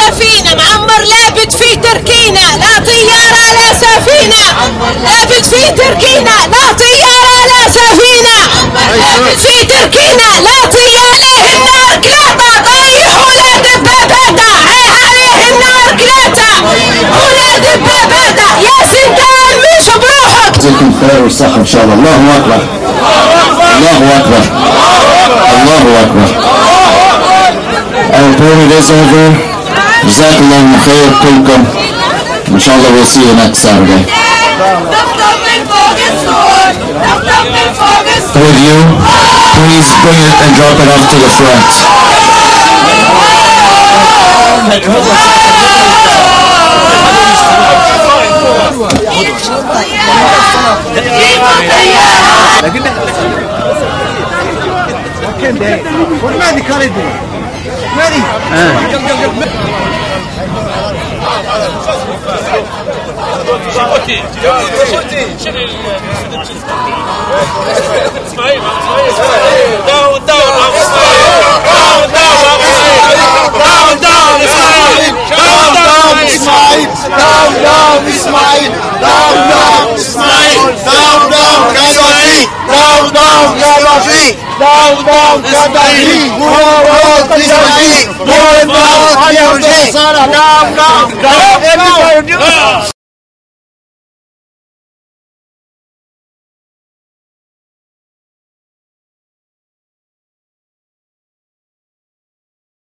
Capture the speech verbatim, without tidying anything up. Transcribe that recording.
سفينة، معمر لابد في تركينا، لا طيارة لا سفينة، لابد في تركينا، لا طيارة لا سفينة، لابد في تركينا، لا طيارة. عليه النار كلاطة طيح ولا دباباتة، عليه النار كلاطة ولا دباباتة، يا سندان مش بروحك. جزاكم الخير والصحة إن شاء الله. الله أكبر الله أكبر الله أكبر. Our program is over. جزاكم خير كلكم. إن شاء الله we'll see you next Saturday. With you, please bring it and drop it off to the front. Down, down, Gaddafi! More, more, Gaddafi! More, more, Gaddafi! Down, down,